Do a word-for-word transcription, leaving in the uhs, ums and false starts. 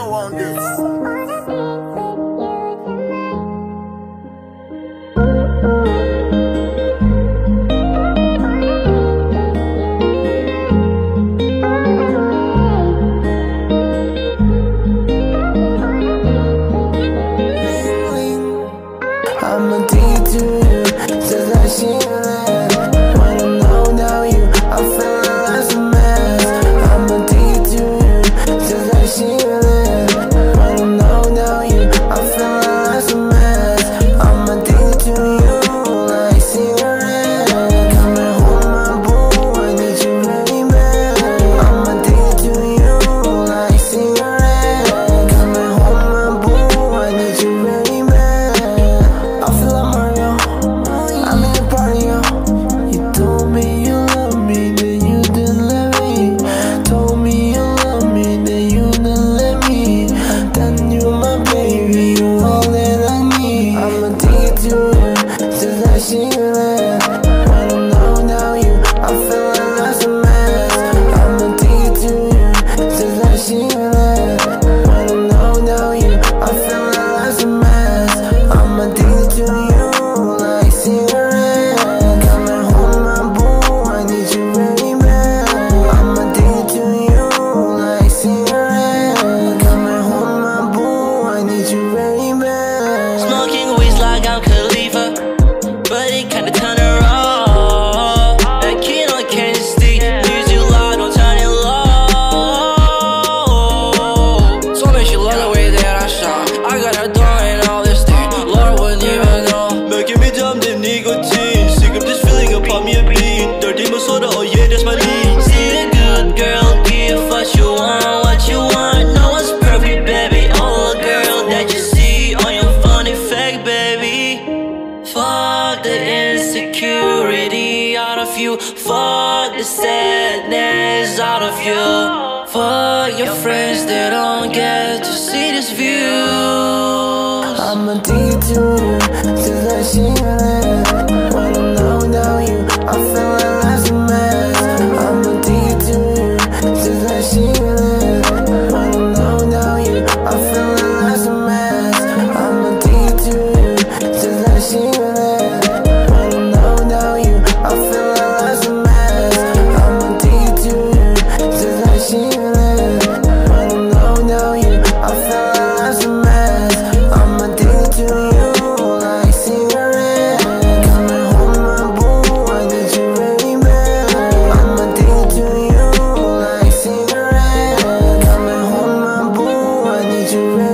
Atom on this. I'm addicted to you, just like shit. When I'm low down you, I feel like a mess. I'm addicted to you, just like shit. When I'm low down you, I feel like a mess. I'm addicted to you, like cigarette. Coming home, my boo, I need you very bad. I'm addicted to you, like cigarette. Coming home, my boo, I need you very bad. I feel like Mario, I'm in the party, yo. You told me you love me, then you didn't let me. Told me you love me, then you didn't let me. Then you my baby, you all that I need. I'm addicted to you, just like cigarette. When I'm low down you, I feel like that's a mess. I'm addicted to you, just like cigarette. When I'm low down you, I feel like that's a mess. I'm addicted to you, like cigarette. Coming home, my boo, I need you very bad. I'm addicted to you, like cigarette. Coming home, my boo, I need you very bad. Smoking weeds like I'm Khalifa, but it kinda turn her off. That kid on candy stick, use you loud, don't turn it low. So much she love the way that I shot. I got her doing all this thing, Lord wouldn't even know. Making me dumb, them nicotine. Sick of this feeling upon me a bean. Dirty soda, oh yeah, that's my lead. See a good girl, give what you want, what you want. No one's perfect, baby. Oh, girl that you see on your phone, it fake, baby. Fuck the insecurity out of you. Fuck the sadness out of you. Fuck your friends that don't get to see this view. I'm addicted to you, just like cigarette. When I'm low down you, I feel like that's a mess. I'm addicted to you, just like cigarette. When I'm low down you, I feel like that's a mess. I'm addicted to you, just like cigarette. When I'm low down you, I feel like that's a mess. I'm addicted to you, just like cigarette. When I'm low down you, I feel like that's a mess. I'm addicted to you, like cigarette. Coming home, my boo, I need you very bad. I'm addicted to you, like cigarette. Coming home, my boo, I need you very bad.